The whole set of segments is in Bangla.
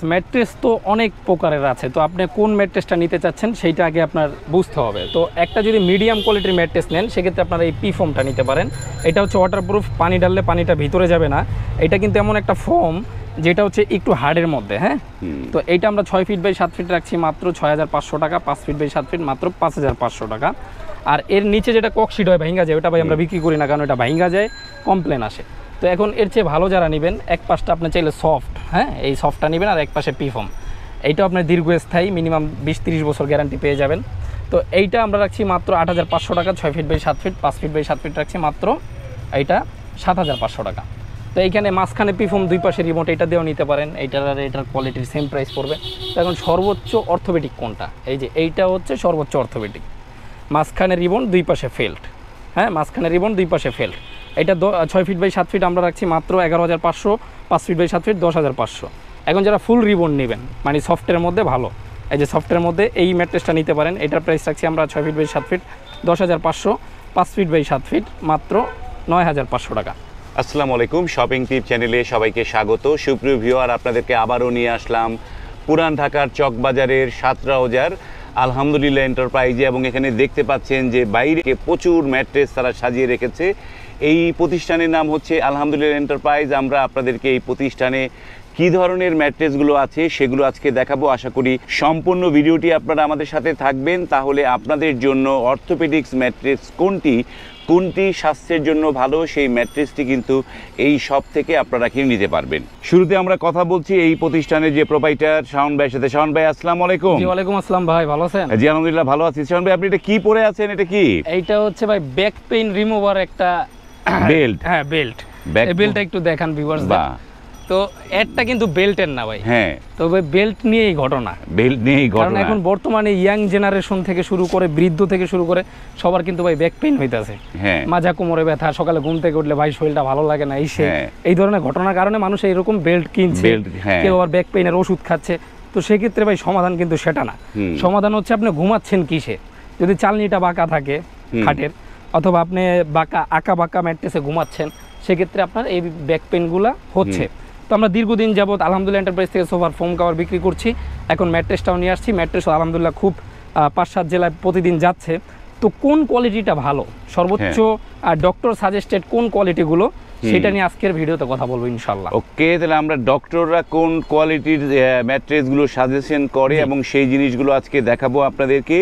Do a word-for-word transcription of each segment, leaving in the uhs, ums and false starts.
ম্যাট্রেস তো অনেক প্রকারের আছে, তো আপনি কোন ম্যাট্রেসটা নিতে চাচ্ছেন সেইটা আগে আপনার বুঝতে হবে। তো একটা যদি মিডিয়াম কোয়ালিটির ম্যাট্রেস নেন সেক্ষেত্রে আপনারা এই পি ফোমটা নিতে পারেন। এটা হচ্ছে ওয়াটারপ্রুফ, পানি ডাললে পানিটা ভিতরে যাবে না। এটা কিন্তু এমন একটা ফোম যেটা হচ্ছে একটু হার্ডের মধ্যে। হ্যাঁ, তো এইটা আমরা ছয় ফিট বাই সাত ফিট রাখছি মাত্র ছয় হাজার পাঁচশো টাকা, পাঁচ ফিট বাই সাত ফিট মাত্র পাঁচ হাজার পাঁচশো টাকা। আর এর নিচে যেটা ককশিট হয় ভাইঙ্গা যায়, ওটা ভাই আমরা বিক্রি করি না, কারণ এটা ভাইঙ্গা যায়, কমপ্লেন আসে। তো এখন এর চেয়ে ভালো যারা নেবেন, এক পাশটা আপনি চাইলে সফট, হ্যাঁ এই সফটটা নেবেন, আর এক পাশে পিফর্ম। এইটা আপনার দীর্ঘস্থায়ী, মিনিমাম বিশ তিরিশ বছর গ্যারান্টি পেয়ে যাবেন। তো এইটা আমরা রাখছি মাত্র আট হাজার পাঁচশো টাকা, ছয় ফিট বাই সাত ফিট, পাঁচ ফিট বাই সাত ফিট রাখছি মাত্র এইটা সাত হাজার পাঁচশো টাকা। তো এইখানে মাঝখানে পিফর্ম, দুই পাশে রিমোট, এটা দিয়েও নিতে পারেন। এইটার আর এটার কোয়ালিটির সেম প্রাইস পড়বে। তো এখন সর্বোচ্চ অর্থোপেডিক কোনটা? এই যে এইটা হচ্ছে সর্বোচ্চ অর্থোপেডিক, মাঝখানে রিবন, দুই পাশে ফেল্ট। হ্যাঁ, মাঝখানে রিবন, দুই পাশে ফেল্ট। এটা ছয় ফিট বাই সাত ফিট আমরা রাখছি মাত্র এগারো হাজার পাঁচশো, পাঁচ ফিট বাই সাত ফিট দশ হাজার পাঁচশো। এখন যারা ফুল রিবন নেবেন, মানে সফটের মধ্যে ভালো, এই যে সফটের মধ্যে এই ম্যাট্রেসটা নিতে পারেন। এটার প্রাইস রাখছি আমরা ছয় ফিট বাই সাত ফিট দশ হাজার পাঁচশো, পাঁচ ফিট বাই সাত ফিট মাত্র নয় হাজার পাঁচশো টাকা। আসসালামু আলাইকুম, শপিং টিপ চ্যানেলে সবাইকে স্বাগত। সুপ্রিয় ভিউয়ার, আপনাদেরকে আবারও নিয়ে আসলাম পুরান ঢাকার চকবাজারের সাতরাউজার আলহামদুলিল্লাহ এন্টারপ্রাইজে, এবং এখানে দেখতে পাচ্ছেন যে বাইরে প্রচুর ম্যাট্রেস তারা সাজিয়ে রেখেছে। এই প্রতিষ্ঠানের নাম হচ্ছে আলহামদুলিল্লাহ এন্টারপ্রাইজ। আমরা আপনাদেরকে এই প্রতিষ্ঠানে কী ধরনের ম্যাট্রেসগুলো আছে সেগুলো আজকে দেখাবো। আশা করি সম্পূর্ণ ভিডিওটি আপনারা আমাদের সাথে থাকবেন, তাহলে আপনাদের জন্য অর্থোপেডিক্স ম্যাট্রেস কোনটি কোনটি স্বাস্থ্যের জন্য ভালো সেই ম্যাট্রেসটি কিন্তু এই সব থেকে আপনারা কিনে নিতে পারবেন। শুরুতে আমরা কথা বলছি এই প্রতিষ্ঠানের যে প্রোপাইটার শাওন ভাইয়ের সাথে। শাওন ভাই, আসসালামু আলাইকুম। জি ওয়ালাইকুম আসসালাম ভাই, ভালো আছেন? জি আলহামদুলিল্লাহ ভালো আছি। শাওন ভাই, আপনি এটা কি পরে আছেন? এটা কি? এইটা হচ্ছে ভাই ব্যাক পেইন রিমুভার একটা বেল্ট। হ্যাঁ বেল্ট। এই বেল্টটা একটু দেখান ভিউয়ার্স। বাহ, তো এরটা কিন্তু বেল্টের না ভাই। হ্যাঁ, তবে বেল্ট নিয়েই ঘটনা, বেল্ট নিয়েই ঘটনা। কারণ এখন বর্তমানে ইয়াং জেনারেশন থেকে শুরু করে বৃদ্ধ থেকে শুরু করে সবার কিন্তু ভাই ব্যাক পেইন হইতাছে। হ্যাঁ, মাজা কোমরে ব্যথা, সকালে ঘুম থেকে উঠলে ভাই শরীরটা ভালো লাগে না, এই সে এই ধরনের ঘটনার কারণে মানুষ এইরকম বেল্ট কিনছে, কেউ আবার ব্যাক পেইনের ওষুধ খাচ্ছে। তো সেক্ষেত্রে ভাই সমাধান কিন্তু সেটা না। সমাধান হচ্ছে আপনি ঘুমাচ্ছেন কিসে। যদি চালনিটা বাঁকা থাকে খাটের, অথবা আপনি বাঁকা আঁকা বাঁকা ম্যাট্রেসে ঘুমাচ্ছেন, সেক্ষেত্রে আপনার এই ব্যাক পেইনগুলো হচ্ছে। তো আমরা দীর্ঘদিন যাবত আলহামদুলিল্লাহ এন্টারপ্রাইজ থেকে সোফার ফোম কাভার বিক্রি করছি। এখন ম্যাট্রেসটাও নিয়ে আসছি। ম্যাট্রেসও আলহামদুলিল্লাহ খুব পাঁচ সাত জেলায় প্রতিদিন যাচ্ছে। তো কোন কোয়ালিটিটা ভালো, সর্বোচ্চ ডক্টর সাজেস্টেড কোন কোয়ালিটিগুলো, সেটা নিয়ে আজকের ভিডিওতে কথা বলবো ইনশাল্লাহ। ওকে, তাহলে আমরা ডক্টররা কোন কোয়ালিটির ম্যাট্রেসগুলো সাজেশন করে এবং সেই জিনিসগুলো আজকে দেখাবো আপনাদেরকে।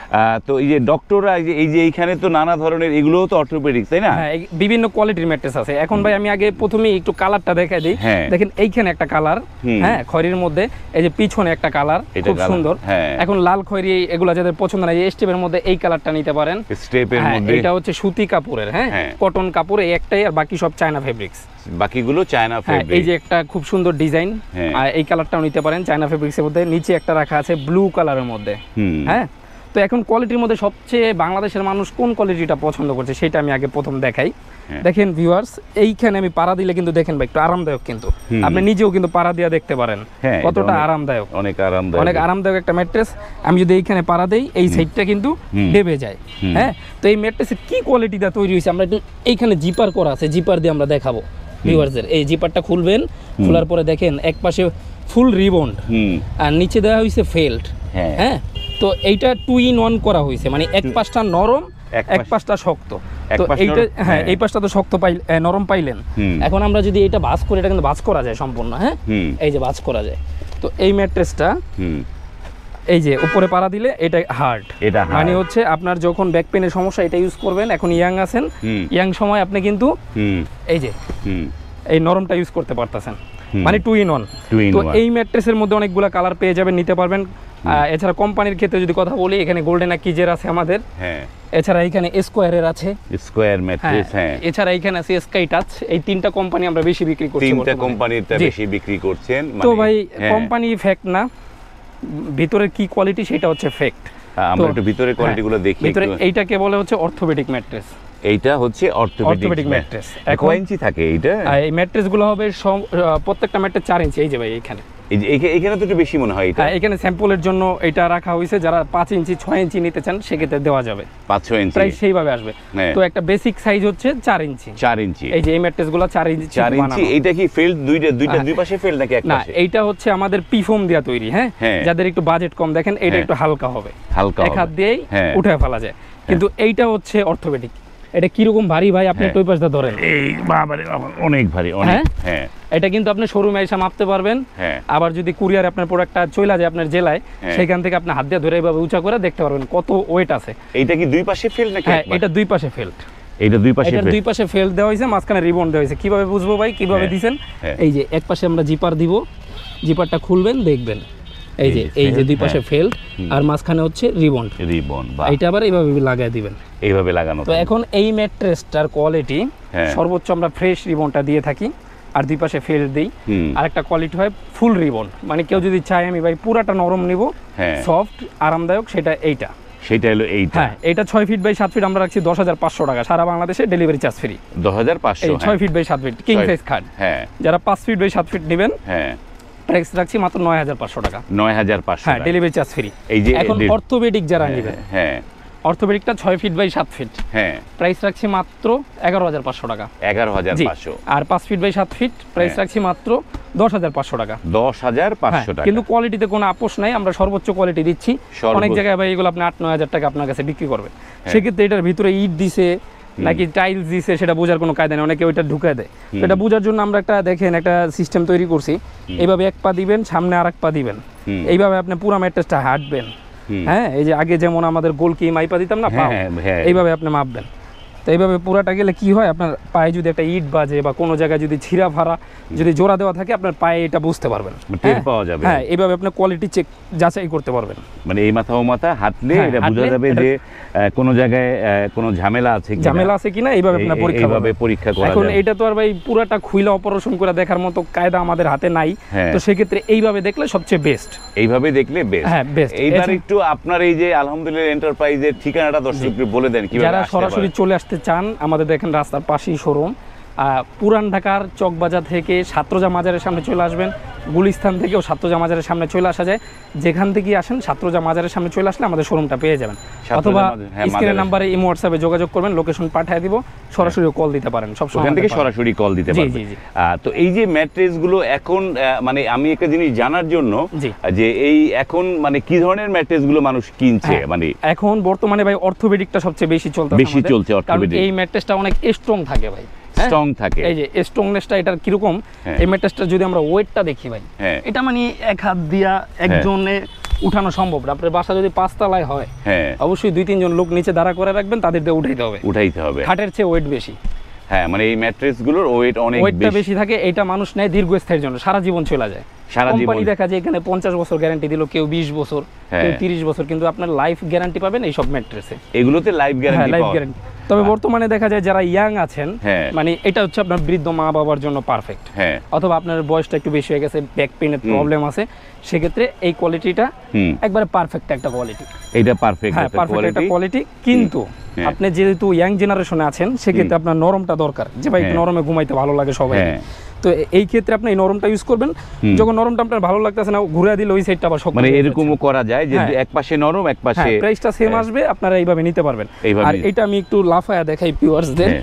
তো এই যে ডক্টররা এই যে এইখানে তো নানা ধরনের, এগুলোও তো অর্থোপেডিক্স, তাই না? হ্যাঁ, বিভিন্ন কোয়ালিটির ম্যাট্রেস আছে। এখন ভাই আমি আগে প্রথমে একটু কালারটা দেখাই দিই। দেখেন এইখানে একটা কালার, হ্যাঁ খয়েরির মধ্যে, এই যে পিছনে একটা কালার খুব সুন্দর। এখন লাল খয়েরি এগুলো যাদের পছন্দ না, এই স্টেপের মধ্যে এই কালারটা নিতে পারেন। স্টেপের মধ্যে এটা হচ্ছে সুতি কাপড়ের, হ্যাঁ কটন কাপড়, এই একটাই, আর বাকি সব চায়না ফেব্রিক্স, বাকিগুলো চায়না ফেব্রিক। এই যে একটা খুব সুন্দর ডিজাইন, আর এই কালারটাও নিতে পারেন চায়না ফেব্রিক্সের মধ্যে। নিচে একটা রাখা আছে ব্লু কালারের মধ্যে। হ্যাঁ, তো এখন কোয়ালিটির মধ্যে সবচেয়ে বাংলাদেশের মানুষ কোন কোয়ালিটিটা পছন্দ করছে সেটা আমি আগে প্রথম দেখাই। দেখেন ভিউয়ার্স, এইখানে আমি পাড়া দিলে কিন্তু দেখেন ভাই একটু আরামদায়ক, কিন্তু আপনি নিজেও কিন্তু পাড়া দিয়ে দেখতে পারেন কতটা আরামদায়ক। অনেক আরামদায়ক, অনেক আরামদায়ক একটা ম্যাট্রেস। আমি যদি এইখানে পাড়া দেই, এই সাইডটা কিন্তু ডেবে যায়। হ্যাঁ, তো এই ম্যাট্রেসের কি কোয়ালিটিটা তৈরি হয়েছে আমরা একটু, এইখানে জিপার করা আছে, জিপার দিয়ে আমরা দেখাবো ভিউয়ার্সদের। এই জিপারটা খুলবেন, খোলার পরে দেখেন এক পাশে ফুল রিবন্ড, আর নিচে দেওয়া হয়েছে ফেল্ট। হ্যাঁ, তো এইটা টু ইন ওয়ান করা হয়েছে, মানে এক পাশটা নরম, এক পাশটা শক্ত। তো এইটা, হ্যাঁ এই পাশটা তো শক্ত পাই, নরম পাইলেন। এখন আমরা যদি এটা ভাঁজ করি, এটা কিন্তু ভাঁজ করা যায় সম্পূর্ণ। হ্যাঁ, এই যে ভাঁজ করা যায়। তো এই ম্যাট্রেসটা এই যে উপরে পাড়া দিলে এটা হার্ড, এটা মানে হচ্ছে আপনার যখন ব্যাক পেনের সমস্যা এটা ইউজ করবেন। এখন ইয়াং আছেন, ইয়াং সময় আপনি কিন্তু এই যে এই নরমটা ইউজ করতে পারতেছেন, মানে টু ইন ওয়ান। তো এই ম্যাট্রেসের মধ্যে অনেকগুলো কালার পেয়ে যাবেন, নিতে পারবেন। এছাড়া কোম্পানির ক্ষেত্রে যদি কথা বলি, এখানে গোল্ডেন কিজের আছে আমাদের। হ্যাঁ, এছাড়া এখানে স্কোয়ারের আছে, স্কোয়ার ম্যাট্রেস। হ্যাঁ, এছাড়া এখানে আছে স্কাই টাচ। এই তিনটা কোম্পানি আমরা বেশি বিক্রি করছি, তিনটা কোম্পানিটা বেশি বিক্রি করছেন। তো ভাই কোম্পানি ফ্যাক্ট না, ভিতরের কি কোয়ালিটি সেটা হচ্ছে ফ্যাক্ট। আমরা একটু ভিতরের কোয়ালিটিগুলো দেখি। ভিতরে এইটাকে বলে হচ্ছে অর্থোপেডিক ম্যাট্রেস। এইটা হচ্ছে অর্থোপেডিক ম্যাট্রেস। কয় ইঞ্চি থাকে এইটা? এই ম্যাট্রেসগুলো হবে প্রত্যেকটা ম্যাট্রেস চার ইঞ্চি। এই যে ভাই এখানে এই যে এখানে তো একটু বেশি মনে হয় এটা। হ্যাঁ, এখানে স্যাম্পলের জন্য এটা রাখা হয়েছে, যারা পাঁচ ইঞ্চি ছয় ইঞ্চি নিতে চান সেক্ষেত্রে দেওয়া যাবে, পাঁচ ছয় ইঞ্চি প্রায় সেইভাবে আসবে। তো একটা বেসিক সাইজ হচ্ছে চার ইঞ্চি। চার ইঞ্চি এই যে এই ম্যাট্রেসগুলো চার ইঞ্চি চার ইঞ্চি। এটা কি ফেল্ড দুইটা দুইটা দুই পাশে ফেল্ড নাকি এক পাশে? না, এইটা হচ্ছে আমাদের পিফোম দেয়া তৈরি। হ্যাঁ, যাদের একটু বাজেট কম, দেখেন এটা একটু হালকা হবে, হালকা এক হাত দিয়েই উঠে ফেলা যায়। কিন্তু এইটা হচ্ছে অর্থোপেডিক। এটা কিরকম ভারী ভাই, আপনি একটু ওই পাশটা ধরেন। এই বাবারে অনেক ভারী, অনেক। হ্যাঁ, এটা কিন্তু আপনি শোরুমে এসে মাপতে পারবেন। আবার যদি কুরিয়ারে আপনার প্রোডাক্টটা চলে যায় আপনার জেলায়, সেখান থেকে আপনি হাত দিয়ে ধরে এইভাবে উঁচা করে দেখতে পারবেন কত ওয়েট আছে। এইটা কি দুই পাশে ফেল্ড নাকি? হ্যাঁ, এটা দুই পাশে ফেল্ড। এইটা দুই পাশে এটা দুই পাশে ফেল্ড দেওয়া হয়েছে, মাঝখানে রিবন দেওয়া হয়েছে। কিভাবে বুঝবো ভাই কিভাবে দিবেন? এই যে এক পাশে আমরা জিপার দিব, জিপারটা খুলবেন, দেখবেন এই যে এই যে দুই পাশে ফেল্ড আর মাঝখানে হচ্ছে রিবন। রিবন বা এটা আবার এইভাবে লাগিয়ে দিবেন, এইভাবে লাগানো। তো এখন এই ম্যাট্রেসটার কোয়ালিটি সর্বোচ্চ আমরা ফ্রেশ রিবনটা দিয়ে থাকি, আর দুই পাশে ফেল্ড দেই। আর একটা কোয়ালিটি হয় ফুল রিবন, মানে কেউ যদি চায় আমি ভাই পুরাটা নরম নিব, সফট আরামদায়ক, সেটা এইটা সেটা হলো এইটা। হ্যাঁ, এটা ছয় ফিট বাই সাত ফিট আমরা রাখছি দশ হাজার পাঁচশো টাকা, সারা বাংলাদেশে ডেলিভারি চার্জ ফ্রি। দশ হাজার পাঁচশো ছয় ফিট বাই সাত ফিট কিং সাইজ খাট। হ্যাঁ, যারা পাঁচ ফিট বাই সাত ফিট নেবেন, হ্যাঁ, প্রাইস রাখছি মাত্র নয় হাজার পাঁচশো টাকা। নয় হাজার পাঁচশো, হ্যাঁ, ডেলিভারি চার্জ ফ্রি। এই যে এখন অর্থোপেডিক যারা নেবেন, হ্যাঁ, অর্থোপেডিকটা ছয় ফিট বাই সাত ফিট, হ্যাঁ, প্রাইস রাখছি মাত্র এগারো হাজার পাঁচশো টাকা। এগারো হাজার পাঁচশো। আর পাঁচ ফিট বাই সাত ফিট প্রাইস রাখছি মাত্র দশ হাজার পাঁচশো টাকা। দশ হাজার পাঁচশো টাকা। কিন্তু কোয়ালিটিতে কোনো আপোষ নাই, আমরা সর্বোচ্চ কোয়ালিটি দিচ্ছি। অনেক জায়গায় ভাই এগুলো আপনি আট নয় হাজার টাকা আপনার কাছে বিক্রি করবে, সেক্ষেত্রে এটার ভিতরে ইট দিছে নাকি টাইলস দিছে সেটা বোঝার কোনো কায়দা নেই, অনেকে ওইটা ঢুকে দেয়। তো এটা বোঝার জন্য আমরা একটা দেখেন একটা সিস্টেম তৈরি করছি। এইভাবে এক পা দিবেন, সামনে আর এক পা দিবেন, এইভাবে আপনি পুরো ম্যাট্রেসটা হাঁটবেন। হ্যাঁ, এই যে আগে যেমন আমাদের গোল কি মাইপা দিতাম না, এইভাবে আপনি মাপবেন। তো এইভাবে পুরাটা গেলে কি হয়, আপনার পায়ে যদি একটা ইট বাজে বা কোনো জায়গায় যদি ছিঁড়া ফাড়া যদি জোড়া দেওয়া থাকে, আপনার পায়ে এটা বুঝতে পারবেন, টের পাওয়া যাবে। হ্যাঁ, এইভাবে আপনি কোয়ালিটি চেক যাচাই করতে পারবেন। মানে এই মাথা ও মাথা হাঁটলে এটা বোঝা যাবে যে কোনো জায়গায় কোনো ঝামেলা আছে কিনা, ঝামেলা আছে কিনা এইভাবে আপনি পরীক্ষা এইভাবে পরীক্ষা করা যায়। এখন এটা তো আর ভাই পুরাটা খুইলা অপারেশন করে দেখার মতো কায়দা আমাদের হাতে নাই, তো সেক্ষেত্রে এইভাবে দেখলে সবচেয়ে বেস্ট। এইভাবে দেখলে বেস্ট। হ্যাঁ, বেস্ট। এইবার একটু আপনার এই যে আলহামদুলিল্লাহ এন্টারপ্রাইজের ঠিকানাটা দর্শকদের বলে দেন, কিভাবে যারা সরাসরি চলে আসতে চান আমাদের দেখেন রাস্তার পাশেই শোরুম। পুরান ঢাকার চকবাজার থেকে সাতরোজা মাজারের সামনে চলে আসবেন, গুলিস্তান থেকেও সাতরোজা মাজারের সামনে চলে আসা যায়। যেখান থেকে আসেন সাতরোজা মাজারের সামনে চলে আসলে আমাদের শোরুমটা পেয়ে যাবেন, অথবা স্ক্রিনের নাম্বারে ইমো হোয়াটসঅ্যাপে যোগাযোগ করবেন, লোকেশন পাঠিয়ে দিব, সরাসরি কল দিতে পারেন, সব সময় থেকে সরাসরি কল দিতে পারেন। তো এই যে ম্যাট্রেস গুলো এখন মানে আমি একটা জিনিস জানার জন্য যে এই এখন মানে কি ধরনের ম্যাট্রেস গুলো মানুষ কিনছে, মানে এখন বর্তমানে ভাই অর্থোপেডিকটা সবচেয়ে বেশি চলছে, বেশি চলছে অর্থোপেডিক। এই ম্যাট্রেসটা অনেক স্ট্রং থাকে ভাই, স্ট্রং থাকে। এই যে স্ট্রংনেসটা এটার কিরকম, এই ম্যাট্রেসটা যদি আমরা ওয়েটটা দেখি ভাই, এটা মানে এক হাত দিয়া একজনে উঠানো সম্ভব না। আপনার বাসা যদি পাঁচতলায় হয়, অবশ্যই দুই তিনজন লোক নিচে দাঁড়া করে রাখবেন, তাদের দিয়ে উঠাইতে হবে, উঠাইতে হবে। খাটের চেয়ে ওয়েট বেশি। হ্যাঁ, মানে এই ম্যাট্রেসগুলোর ওয়েট অনেক বেশি, ওয়েটটা বেশি থাকে। এটা মানুষ নেয় দীর্ঘস্থায়ীর জন্য, সারা জীবন চলে যায়। সারা জীবন কোম্পানি দেখা যায় এখানে পঞ্চাশ বছর গ্যারান্টি দিল, কেউ বিশ বছর, কেউ তিরিশ বছর, কিন্তু আপনার লাইফ গ্যারান্টি পাবেন এই সব ম্যাট্রেসে। এগুলোতে লাইফ গ্যারান্টি, লাইফ গ্যারান্টি। তবে বর্তমানে দেখা যায় যারা ইয়াং আছেন, মানে এটা হচ্ছে আপনার বৃদ্ধ মা বাবার জন্য পারফেক্ট, অথবা আপনার বয়সটা একটু বেশি হয়ে গেছে, ব্যাক পেইনের প্রবলেম আছে, সেক্ষেত্রে এই কোয়ালিটিটা একবারে পারফেক্ট একটা কোয়ালিটি। এটা পারফেক্ট, হ্যাঁ, পারফেক্ট একটা কোয়ালিটি। কিন্তু আপনি যেহেতু ইয়াং জেনারেশনে আছেন, সেক্ষেত্রে আপনার নরমটা দরকার, যে ভাই একটু নরমে ঘুমাইতে ভালো লাগে সবাই। তো এই ক্ষেত্রে আপনি এই নরমটা ইউজ করবেন। যখন নরমটা আপনার ভালো লাগতেছে না, ঘুরে দিলে ওই সাইডটা আবার শক্ত, মানে এরকমও করা যায় যে এক পাশে নরম এক পাশে, প্রাইসটা সেম আসবে, আপনারা এইভাবে নিতে পারবেন। আর এটা আমি একটু লাফায়া দেখাই ভিউয়ার্সদের,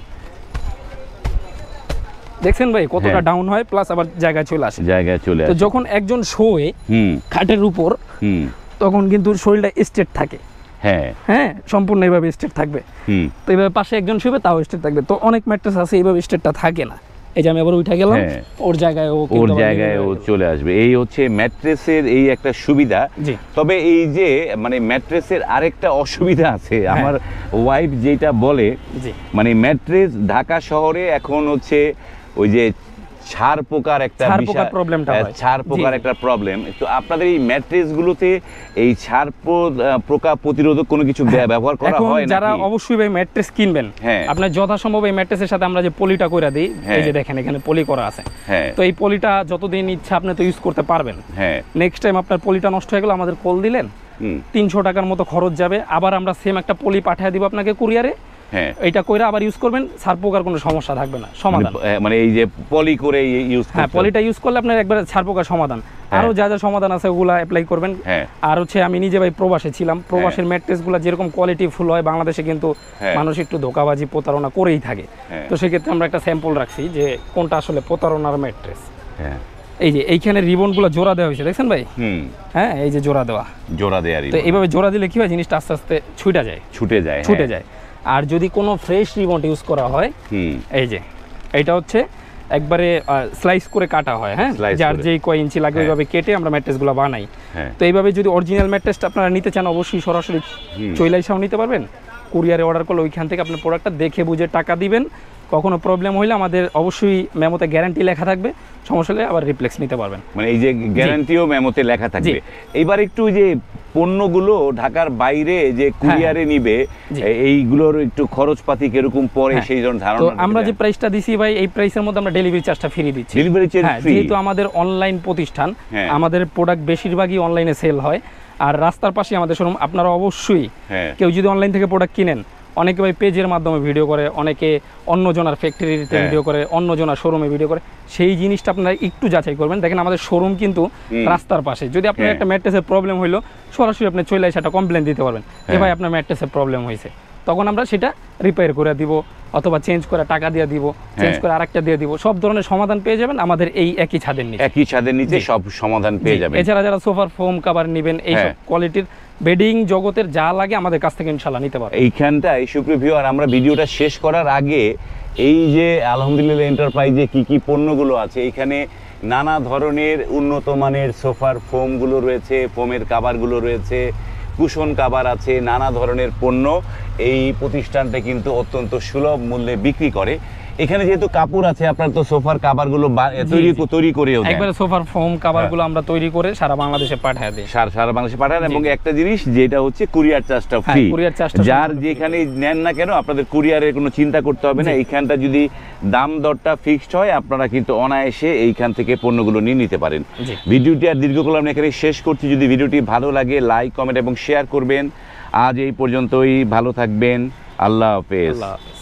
দেখছেন ভাই কতটা ডাউন হয়, প্লাস আবার জায়গায় চলে আসে, জায়গায় চলে আসে। তো যখন একজন শোয়ে খাটের উপর, তখন কিন্তু শরীরটা স্ট্রেট থাকে। হ্যাঁ হ্যাঁ, সম্পূর্ণ এইভাবে স্ট্রেট থাকবে। তো এইভাবে পাশে একজন শুবে, তাও স্ট্রেট থাকবে। তো অনেক ম্যাট্রেস আছে এইভাবে স্ট্রেটটা থাকে না। এই যে আমি আবার উঠে গেলাম, ওর জায়গায় ও ওর জায়গায় ও চলে আসবে। এই হচ্ছে ম্যাট্রেসের এই একটা সুবিধা। তবে এই যে মানে ম্যাট্রেসের আরেকটা অসুবিধা আছে, আমার ওয়াইফ যেটা বলে, মানে ম্যাট্রেস ঢাকা শহরে এখন হচ্ছে ওই যে ছাড় পোকার একটা ছাড় পোকার একটা প্রবলেম। তো আপনাদের এই ম্যাট্রেস গুলোতে এই ছাড় পোকা প্রতিরোধক কোনো কিছু ব্যবহার করা হয় না? যারা অবশ্যই ভাই ম্যাট্রেস কিনবেন, আপনার যথাসম্ভব এই ম্যাট্রেসের সাথে আমরা যে পলিটা করে দিই, এই যে দেখেন এখানে পলি করা আছে, তো এই পলিটা যতদিন ইচ্ছা আপনি তো ইউজ করতে পারবেন। নেক্সট টাইম আপনার পলিটা নষ্ট হয়ে গেল, আমাদের কল দিলেন, তিনশো টাকার মতো খরচ যাবে, আবার আমরা সেম একটা পলি পাঠিয়ে দিব আপনাকে কুরিয়ারে। এটা কইরা আবার ইউজ করবেন, ছার পোকার কোনো সমস্যা থাকবে না, সমাধান। মানে এই যে পলি করে ইউজ, হ্যাঁ পলিটা ইউজ করলে আপনার একবার ছার পোকার সমাধান। আরো যা যা সমাধান আছে ওগুলা অ্যাপ্লাই করবেন। আর হচ্ছে আমি নিজে ভাই প্রবাসে ছিলাম, প্রবাসের ম্যাট্রেস গুলা যেরকম কোয়ালিটি ফুল হয়, বাংলাদেশে কিন্তু মানুষ একটু ধোকাবাজি প্রতারণা করেই থাকে। তো সেক্ষেত্রে আমরা একটা স্যাম্পল রাখছি যে কোনটা আসলে প্রতারণার ম্যাট্রেস। এই যে এইখানে রিবন গুলো জোড়া দেওয়া হয়েছে, দেখছেন ভাই? হ্যাঁ এই যে জোড়া দেওয়া, জোড়া দেওয়া। তো এইভাবে জোড়া দিলে কি হয়, জিনিসটা আস্তে আস্তে ছুটে যায়, ছুটে যায় ছুটে যায়। আর যদি কোনো ফ্রেশ রিবন ইউজ করা হয়, এই যে এইটা হচ্ছে একবারে স্লাইস করে কাটা হয়, হ্যাঁ যার যেই কয় ইঞ্চি লাগে ওইভাবে কেটে আমরা ম্যাট্রেসগুলো বানাই। তো এইভাবে যদি অরিজিনাল ম্যাট্রেসটা আপনারা নিতে চান, অবশ্যই সরাসরি চইলা এসেও নিতে পারবেন। কুরিয়ারে অর্ডার করলে ওইখান থেকে আপনার প্রোডাক্টটা দেখে বুঝে টাকা দিবেন। কখনো প্রবলেম হইলে আমাদের অবশ্যই মেমোতে গ্যারান্টি লেখা থাকবে, সমস্যা হলে আবার রিপ্লেক্স নিতে পারবেন। মানে এই যে গ্যারান্টিও মেমোতে লেখা থাকবে। এইবার একটু যে পণ্যগুলো ঢাকার বাইরে যে কুরিয়ারে নিবে, এইগুলোর একটু খরচপাতি কিরকম পড়ে সেই জন্য ধারণা। তো আমরা যে প্রাইসটা দিছি ভাই, এই প্রাইসের মধ্যে আমরা ডেলিভারি চার্জটা ফ্রি দিচ্ছি। ডেলিভারি চার্জ ফ্রি, যেহেতু আমাদের অনলাইন প্রতিষ্ঠান, আমাদের প্রোডাক্ট বেশিরভাগই অনলাইনে সেল হয়। আর রাস্তার পাশে আমাদের শোরুম। আপনারা অবশ্যই কেউ যদি অনলাইন থেকে প্রোডাক্ট কিনেন, অনেকে ভাই পেজের মাধ্যমে ভিডিও করে, অনেকে অন্য জনার ফ্যাক্টরিতে ভিডিও করে, অন্য জনার শোরুমে ভিডিও করে, সেই জিনিসটা আপনারা একটু যাচাই করবেন। দেখেন আমাদের শোরুম কিন্তু রাস্তার পাশে। যদি আপনার একটা ম্যাট্রেসের প্রবলেম হইলো, সরাসরি আপনি চলে এসে একটা কমপ্লেন দিতে পারবেন যে ভাই আপনার ম্যাট্রেসের প্রবলেম হয়েছে, তখন আমরা সেটা রিপেয়ার করে দিব, অথবা চেঞ্জ করে টাকা দিয়ে দিব, চেঞ্জ করে আরেকটা দিয়ে দিব। সব ধরনের সমাধান পেয়ে যাবেন আমাদের এই একই ছাদের নিচে। একই ছাদের নিচে সব সমাধান পেয়ে যাবেন। এছাড়া যারা সোফার ফোম কভার নেবেন, এই সব কোয়ালিটির বেডিং জগতের যা লাগে আমাদের কাছ থেকে ইনশাআল্লাহ নিতে পারবেন। এইখানটায় সুপ্রিয় ভিউয়ার, আমরা ভিডিওটা শেষ করার আগে এই যে আলহামদুলিল্লাহ এন্টারপ্রাইজে কি কি পণ্যগুলো আছে, এইখানে নানা ধরনের উন্নত মানের সোফার ফোমগুলো রয়েছে, ফোমের কাভারগুলো রয়েছে, কুশন কাভার আছে, নানা ধরনের পণ্য এই প্রতিষ্ঠানটা কিন্তু অত্যন্ত সুলভ মূল্যে বিক্রি করে। এখানে যেহেতু কাপড় আছে, আপনার তো সোফার কাভারগুলো তৈরি তৈরি করেও দেন। একবারে সোফার ফোম কাভারগুলো আমরা তৈরি করে সারা বাংলাদেশে পাঠিয়ে দেই। সারা সারা বাংলাদেশে পাঠান। এবং একটা জিনিস যেটা হচ্ছে কুরিয়ার চার্জটা ফ্রি। কুরিয়ার চার্জটা যার যেখানে নেন না কেন আপনাদের কুরিয়ারের কোনো চিন্তা করতে হবে না। এইখানটা যদি দাম দরটা ফিক্সড হয়, আপনারা কিন্তু অনায়াসে এইখান থেকে পণ্যগুলো নিয়ে নিতে পারেন। ভিডিওটি আর দীর্ঘ করলাম না, এখানে শেষ করছি। যদি ভিডিওটি ভালো লাগে লাইক, কমেন্ট এবং শেয়ার করবেন। আজ এই পর্যন্তই, ভালো থাকবেন। আল্লাহ হাফেজ।